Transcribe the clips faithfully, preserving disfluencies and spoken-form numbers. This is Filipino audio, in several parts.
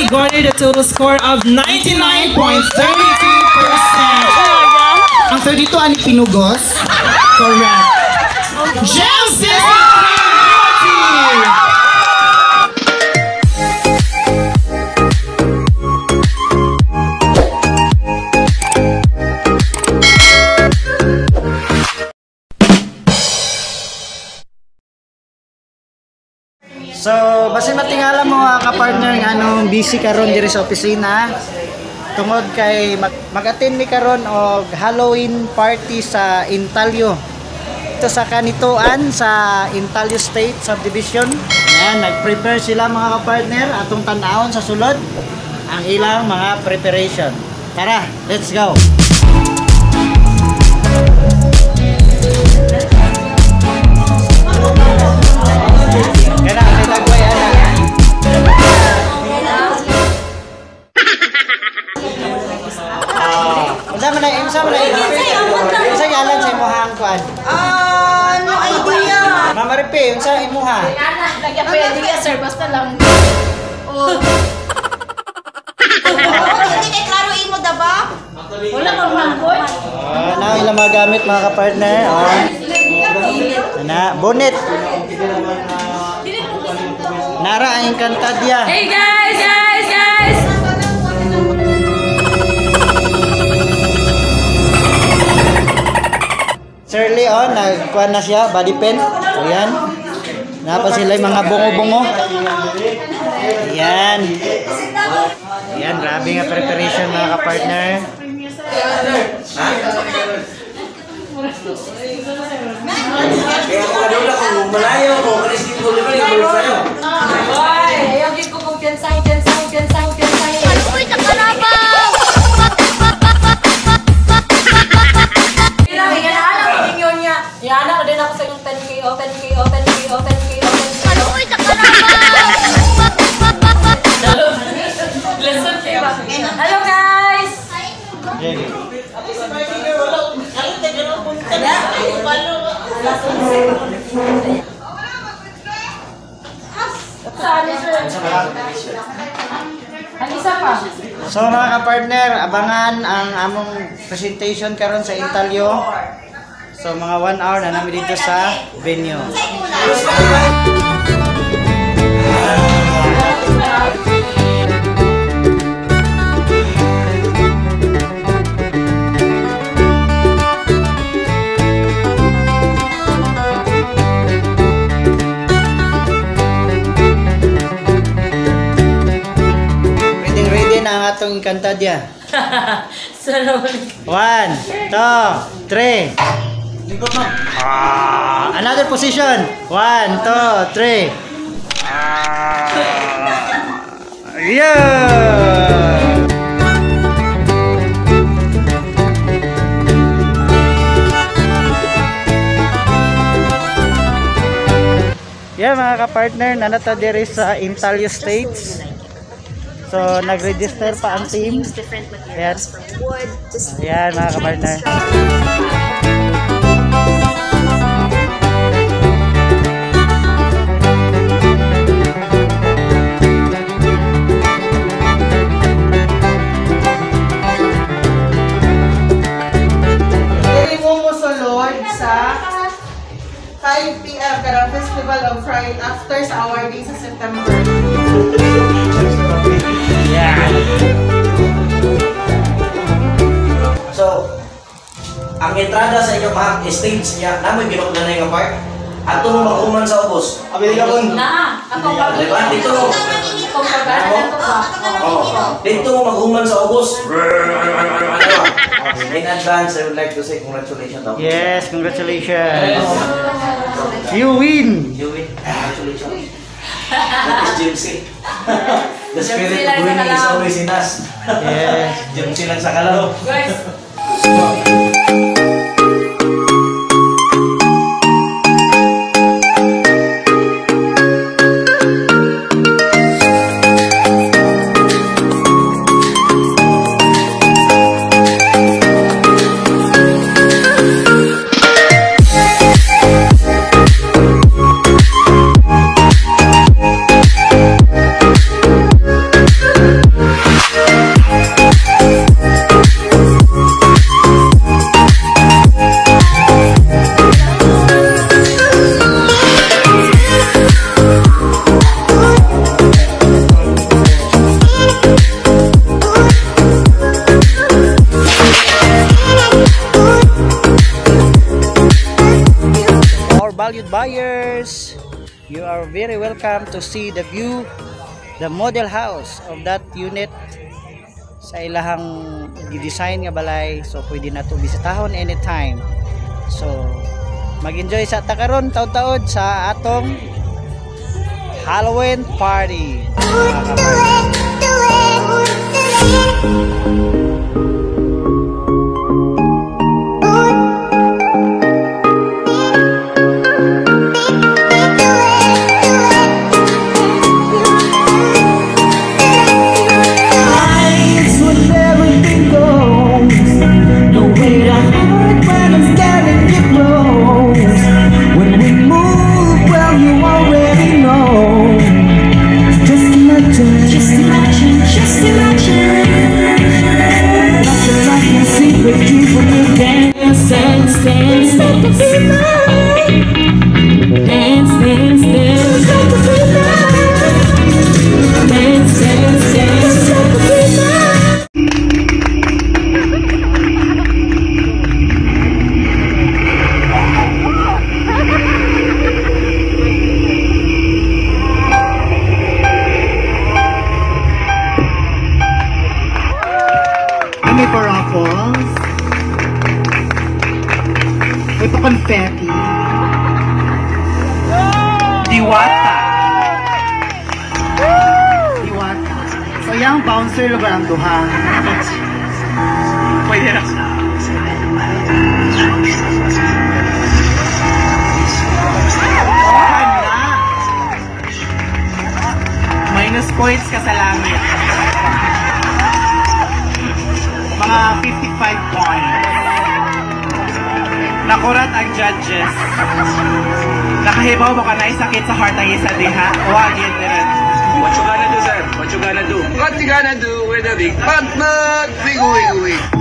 garnered a total score of ninety-nine point three two percent. Ang thirty-two ani pinugos? Correct. Gem Sister So, basta matingala mo mga kapartner ng anong busy karon diri sa opisina tungod kay mag mag-attend mi karon og Halloween party sa Intalio. Ito sa kanituan sa Intalio State Subdivision. Ayan, nag-prepare sila mga kapartner atong tan-awon sa sulod ang ilang mga preparation. Tara, let's go. Kaya na, nagway anak. Unsa man na, unsa man na. Unsa yalan sa imuhang kuan? Ah, no idea. Mama Ripe, unsa imuha? Lagyan pa yan diya, sir. Basta lang. Oh. Hindi kay klaro imo da ba? Wala kang mangkot. Ah, na ilang mga gamit mga kapartner. Oh. Na, bonnet. Nara ang Encantadia. Hey guys, guys, guys. Sir Leon, nagkuhan na siya, body pen. Ayan. Napa sila yung mga bungo-bungo. Ayan. Ayan, grabe nga preparation mga kapartner. Kaya ako kadula kung malayo ko, kanis dito ko naman yung bulis sa'yo. Ay, ayaw gid ko kung piansahin, piansahin, piansahin, piansahin. Uy, nakarabaw! Ilang, yan ko din yun niya. Yan ko din ako sa yung ten K O, ten K O, ten K O, ten K O, ten K O. Uy, nakarabaw! Lesson diba? Hello guys! Ang isa pa. So mga kapartner, abangan ang among presentation karon sa Intalio. So mga one hour na namin dito sa venue. Atong Encantadia. One, two, three. Ah, another position. One, two, three. Ah, yeah. Yeah mga kapartner, nanata diri sa Intalio States. So, nag-register pa ang team. Ayan. Ayan, mga kapartner. Dili mo mo sulod sa five P M karang Festival of Fright after sa awarding sa September. Yeah. So, ang entrada sa inyong mga stage niya, namoy ginuglan na yung part. Ato mo mag-uman sa ubos. Abili ka po. Na, ako pa. Diba? Dito mo. Kung pagkana ko pa. Dito mo mag-uman sa ubos. In advance, I would like to say congratulations. Yes, congratulations. You win. You win. Congratulations. That is Gypsy. The spirit of winning is always in us. Yes. Gypsy lang sa kalaro. Guys. We'll be right back. valued buyers, you are very welcome to see the view, the model house of that unit sa ilahang design nga balay. So pwede na to bisitahon anytime. So mag-enjoy sa takaron taud-taud sa atong Halloween party. May paraffles. May pa-confetti. Diwata. Diwata. So yung bouncer lugar ang duha. Pwede na. Minus points ka sa langit. Mga fifty-five points. Nakurat ang judges. Nakahibaw ba ka na isakit sa heart ang isa diha? Huwag yun din. What you gonna do, sir? What you gonna do? What you gonna do with a big fat nut? Wiggle, wiggle, wiggle.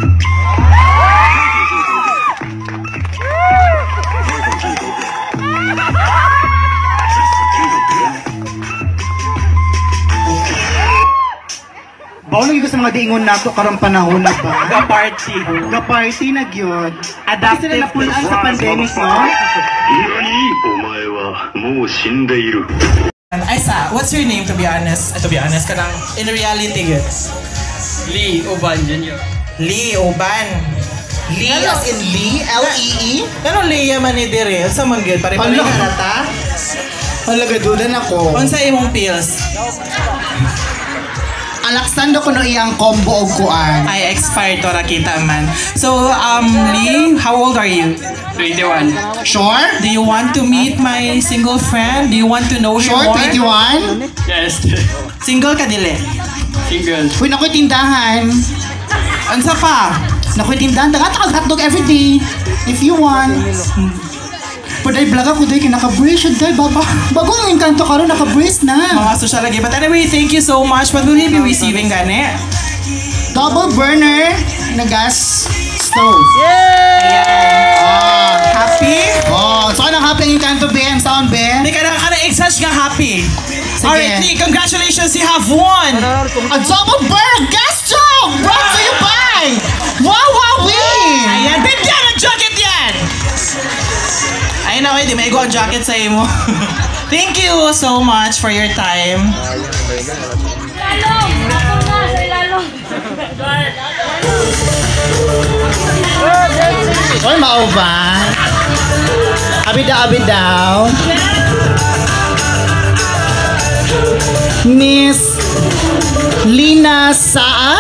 Bawa nang sa mga diingon nato karong panahon na ba? Ga-party. Ga-party na gyud. Adaptive Kasi na pulaan sa pandemic, no? Aisa, what's your name to be honest? Uh, to be honest, kanang in reality good. Lee Oban Junior Lee Oban. Lee as in Lee? L E E? Ano Leia man ni dire? Sa man good? Pare-pare Hala. na ta? Halagadudan ako. Unsa imong pills? Alaksando ko no iyang combo og kuan. I expired to rakita man. So, um, Lee, how old are you? twenty-one. Sure? Do you want to meet my single friend? Do you want to know Sure, him more? twenty-one? Yes. Single ka dili? Single. Uy, nako'y tindahan. Unsa pa? Nako'y tindahan. Dagat ako hotdog everyday. If you want. Paday vlog ako day kinaka-brace yun day. Baba. Bago ang engkanto karon naka-brace na. Mga social lagi. But anyway, thank you so much. What will you be receiving gani? Double burner na gas stove. Ayan. Happy? Oh, so anong happy ang engkanto be? Ang sound be? Hindi ka na ka na-exage nga happy. Sige. Alright, Lee, congratulations, you have won! A double burner gas stove brought to you by Wowowee! Ayan, bigyan ang jacket yan! Ayun na, di maigo ang jacket sa imo. Thank you so much for your time. Lalong! Ako na sa lalong! Oy, mao ba? Abida, abidaw. Miss Lina Saa?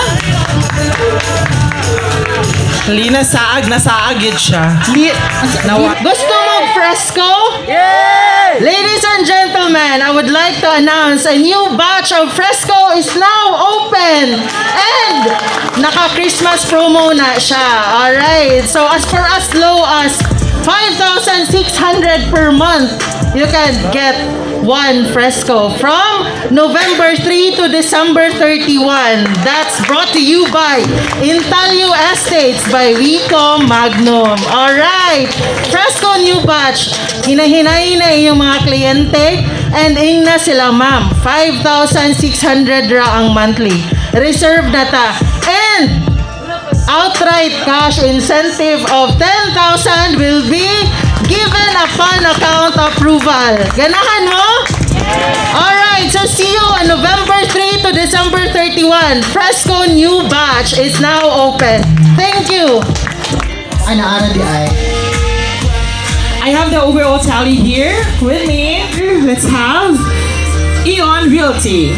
Lina Saag, nasaag yun siya. Li- Nawa- Gusto mo fresco? Yay! Ladies and gentlemen, I would like to announce a new batch of fresco is now open. And naka-Christmas promo na siya. Alright. So as for as low as five thousand six hundred per month, you can get one fresco from November third to December thirty-first. That's brought to you by Intalio Estates by Rico Magnum. Alright, fresco new batch. Hinahinay na iyong mga kliyente and ing na sila ma'am. five thousand six hundred ra ang monthly. Reserve na ta. And outright cash incentive of ten thousand will be given a fund account approval. Ganahan mo? Alright, so see you on November third to December thirty-first. Fresco new batch is now open. Thank you. Ay, naara di ay. I have the overall tally here with me. Let's have Eon Realty.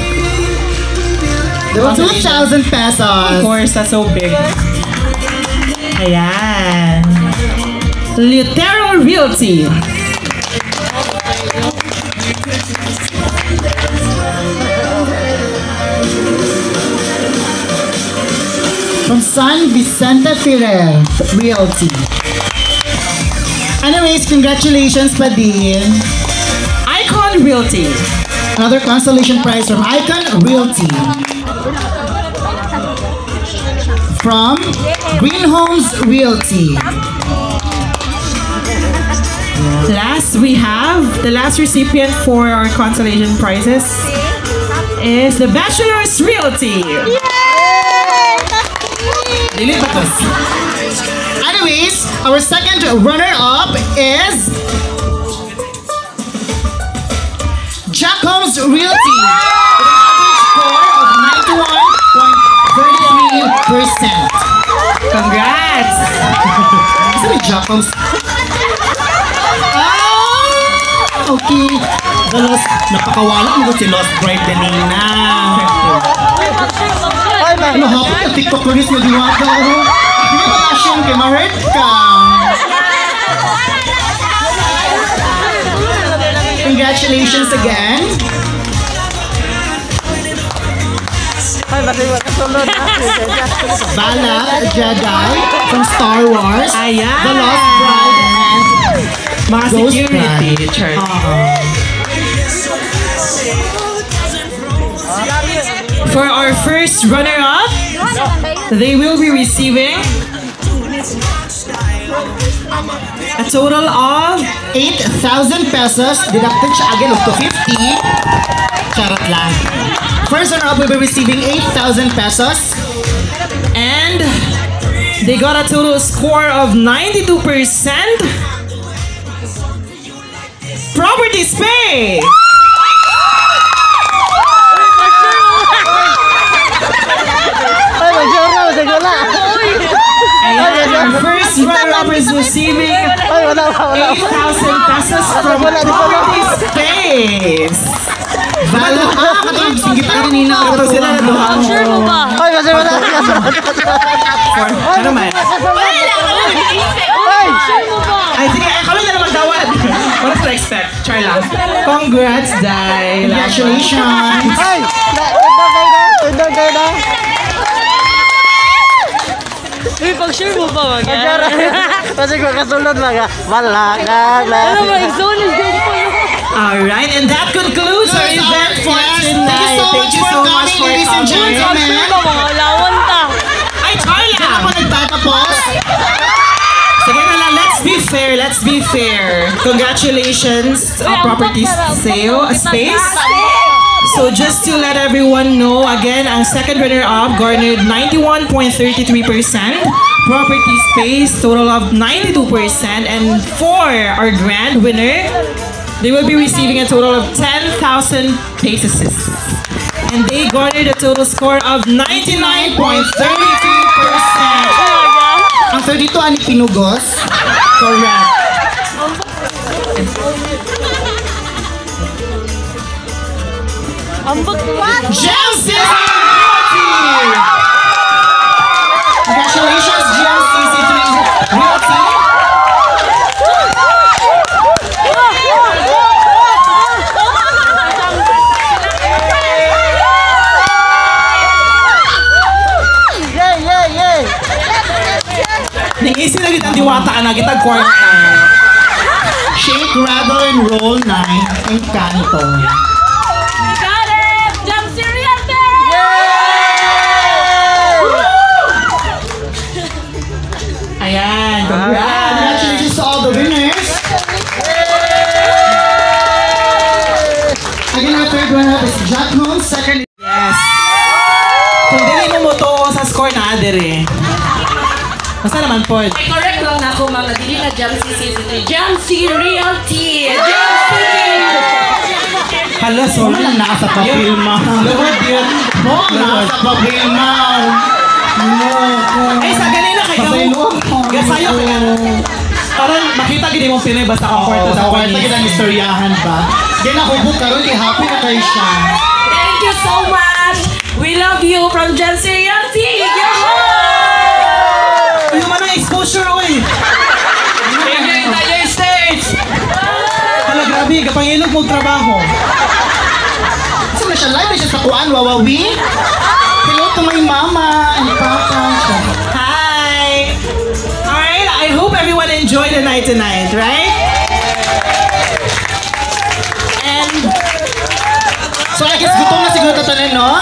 two thousand Of pesos. course, that's so big. Ayan. Lutero Realty. From San Vicente Ferrer Realty. Anyways, congratulations, Padin. Icon Realty. Another consolation prize from Icon Realty. From Green Homes Realty. Last, we have the last recipient for our consolation prizes is the Bachelor's Realty. Anyways, our second runner-up is Jack Holmes Realty with an average score of ninety-one point three three percent. Congrats! Sabi Jack Holmes. Ah, okay. The Lost, napakawala mo si Lost Bride kanina. Ano hapon yung TikTok ko rin siya diwata. Hindi ba asyon kay ma-hurt ka? Congratulations again. Balak Jedi from Star Wars. Ayan. The Lost Bride and Mga Ghost security, Bride. Charlie. Uh-uh. For our first runner-up, they will be receiving a total of eight thousand pesos deducted siya again of two fifty. Charot lang. First runner-up will be receiving eight thousand pesos. and they got a total score of ninety-two percent. Property space! Ayan, our first runner-up is receiving eight thousand pesos from Property Space. Bala ka! Katulog singgit ka kanina. Ito sila na duha mo. Sure mo ba? Ano man? Sure mo ba? Ay, sige, ay, kami na naman dawad. What to expect? Try lang. Congrats, Dai. Congratulations! Uy, pag sure mo ba mag-ara? Kasi kung kasunod lang ha, malakag lang. Ano ba, exonis ko po yun. Alright, and that concludes our event for tonight. Thank you so much for coming, ladies and gentlemen. Sure ba, mga lawan ta. Ay, Charla! Ako nagtatapos. Sige na lang, let's be fair, let's be fair. Congratulations Uy, on ang Property bak na- Sale ang bak- Space. So just to let everyone know, again, ang second runner-up garnered ninety-one point three three percent. Property Space, total of ninety-two percent. And for our grand winner, they will be receiving a total of ten thousand pesos. And they garnered a total score of ninety-nine point three three percent. Ang thirty-two ani pinugos. Correct. Ang bak- Gem C C Congratulations, Gem C C three Realty. Nang-isi na kita diwata ka na, kita quarter na. Shake, rattle, and roll nine. Encanto. Got it! Jam cereal Ayan, congrats. Congratulations to all the winners. Again, our third runner-up is Jack Holmes. Second Yes. Kung dili mo mo to sa score na, adere. Basta naman po. Correct lang na ako mga dili na Jamsi City. Jamsi Realty! Jamsi! Hala, sorry, nasa papel ma. Luhod yun. Oh, nasa papel ma. Ay, sa ganina kayo. Gasayo ka nga. Parang makita gini mong Pinoy basta ang kwarto sa kwarta kwarto. kita ng istoryahan ba? Yan ako book karon kay happy na kayo siya. Thank you so much! We love you from Jamsi Realty! Ano man ang exposure, oy. United States! Hala, grabe. Kapangilog mong trabaho. Kasi na siya live na siya sa kuan, wawawi. Hello to my mama and papa. Hi! Alright, I hope everyone enjoyed the night tonight, right? And So I guess gutom na siguro tanan, no?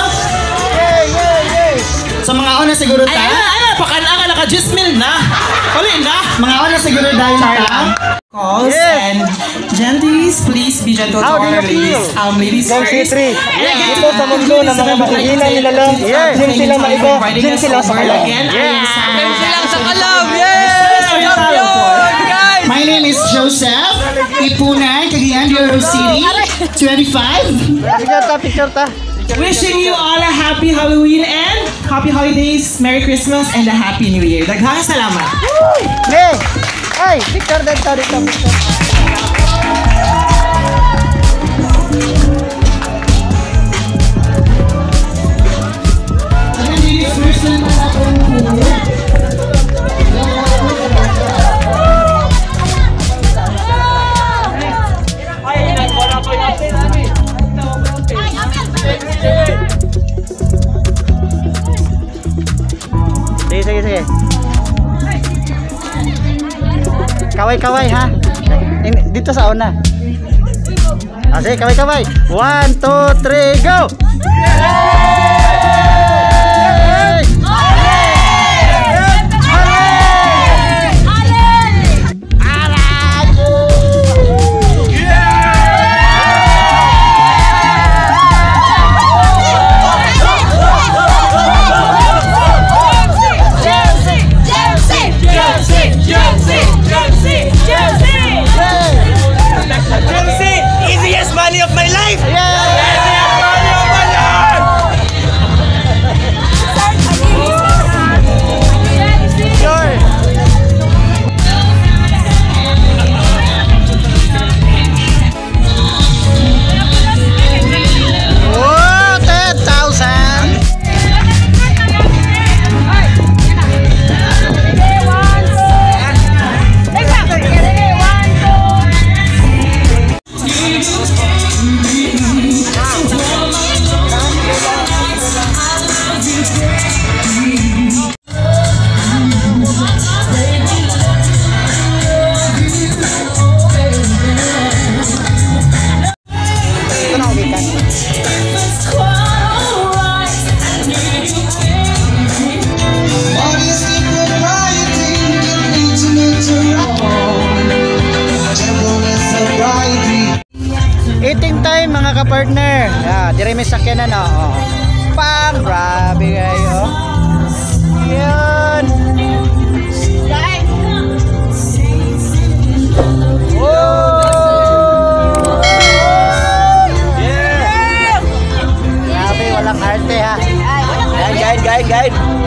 Sa mga ona siguro ay, ta. ay, ay, pakana ka naka-juice mil na. Uli na. Mga ona siguro dahil ta. Calls and gentleys, please be gentle to How do our you feel? ladies. Um, ladies Gen Z first. three. And again, Ito sa mundo ng mga makuhilang nilalang. Yes. Gen sila maigo. Gen sila sa kalam. Again, Yes. Gen Silang sa kalam! Guys! My name is Joseph Ipunan, Cagayan de Oro City, twenty-five. Picture ta, picture ta. Wishing you all a happy Halloween and happy holidays, Merry Christmas, and a Happy New Year. Daghang salamat. Ne! Ay, picture dito, dito, picture. Sige, sige, sige. Kaway-kaway ha. In- dito sa una. Ah, sige, kaway-kaway. One, two, three, go! Easiest money of my life! Oh, ten thousand! Ito na umikan. Eating time mga kapartner. Yeah, dire may sakyanan na. Oh. Pang, grabe kayo. Yan. Oh! Yeah. Grabe, walang arte ha. Guide, guide, guide, guide.